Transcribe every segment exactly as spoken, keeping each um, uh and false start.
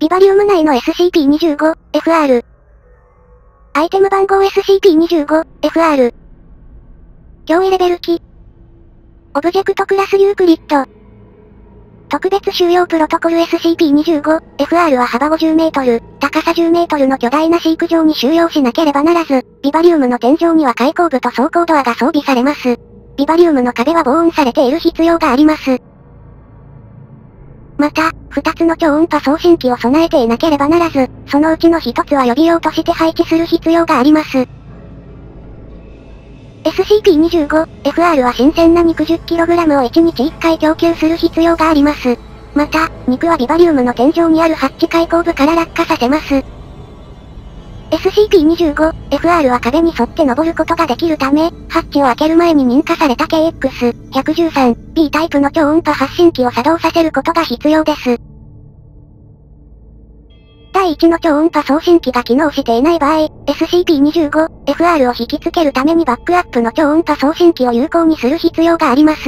ビバリウム内の エスシーピーにじゅうごエフアール。アイテム番号 エスシーピーにじゅうごエフアール。脅威レベル機。オブジェクトクラスユークリッド。特別収容プロトコル エスシーピーにじゅうごエフアール は幅ごじゅうメートル、高さじゅうメートルの巨大な飼育場に収容しなければならず、ビバリウムの天井には開口部と走行ドアが装備されます。ビバリウムの壁は防音されている必要があります。また、二つの超音波送信機を備えていなければならず、そのうちの一つは予備用として配置する必要があります。エスシーピーにじゅうごエフアール は新鮮な肉 じゅっキログラム をいちにちいっかい供給する必要があります。また、肉はビバリウムの天井にあるハッチ開口部から落下させます。エスシーピーにじゅうごエフアール は壁に沿って登ることができるため、ハッチを開ける前に認可された ケーエックスひゃくじゅうさんビー タイプの超音波発信機を作動させることが必要です。だいいちの超音波送信機が機能していない場合、エスシーピーにじゅうごエフアール を引きつけるためにバックアップの超音波送信機を有効にする必要があります。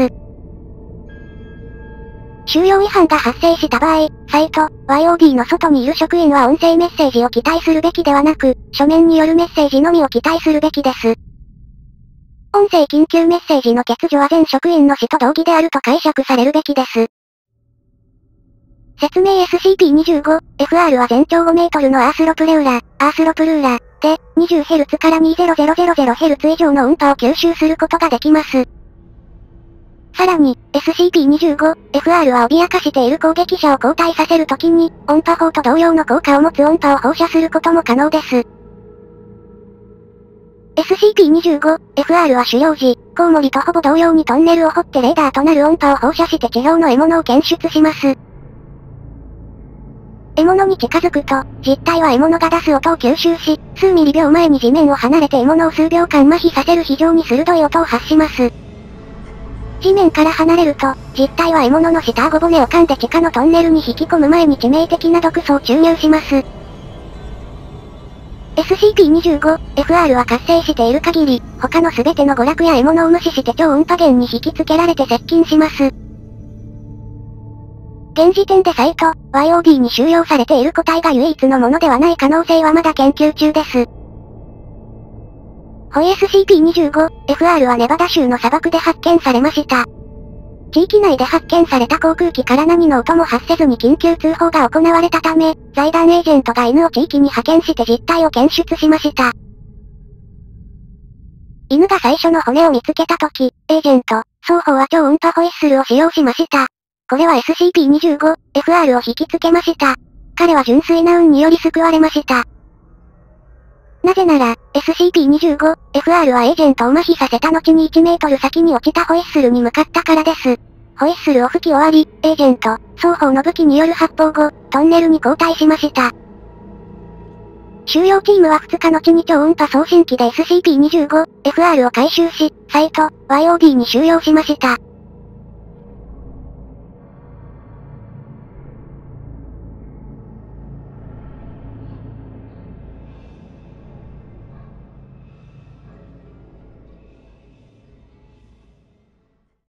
収容違反が発生した場合、サイト、ワイオーディー の外にいる職員は音声メッセージを期待するべきではなく、書面によるメッセージのみを期待するべきです。音声緊急メッセージの欠如は全職員の死と同義であると解釈されるべきです。説明 エスシーピーにじゅうごエフアール は全長ごメートルのアースロプレウラ、アースロプルーラ、で、にじゅうヘルツ から にじゅうぜろぜろぜろヘルツ 以上の音波を吸収することができます。さらに、エスシーピーにじゅうごエフアール は脅かしている攻撃者を後退させるときに、音波砲と同様の効果を持つ音波を放射することも可能です。エスシーピーにじゅうごエフアール は狩猟時、コウモリとほぼ同様にトンネルを掘ってレーダーとなる音波を放射して地表の獲物を検出します。獲物に近づくと、実体は獲物が出す音を吸収し、数ミリ秒前に地面を離れて獲物を数秒間麻痺させる非常に鋭い音を発します。地面から離れると、実体は獲物の下顎骨を噛んで地下のトンネルに引き込む前に致命的な毒素を注入します。エスシーピーにじゅうごエフアール は活性している限り、他の全ての娯楽や獲物を無視して超音波源に引きつけられて接近します。現時点でサイト、ワイオーディー に収容されている個体が唯一のものではない可能性はまだ研究中です。ホイ エスシーピーにじゅうごエフアール はネバダ州の砂漠で発見されました。地域内で発見された航空機から何の音も発せずに緊急通報が行われたため、財団エージェントが犬を地域に派遣して実態を検出しました。犬が最初の骨を見つけたとき、エージェント、双方は超音波ホイッスルを使用しました。これは エスシーピーにじゅうごエフアール を引きつけました。彼は純粋な運により救われました。なぜなら、エスシーピーにじゅうごエフアール はエージェントを麻痺させた後にいちメートル先に落ちたホイッスルに向かったからです。ホイッスルを吹き終わり、エージェント、双方の武器による発砲後、トンネルに後退しました。収容チームはふつか後に超音波送信機で エスシーピーにじゅうごエフアール を回収し、サイト、ワイオーディー に収容しました。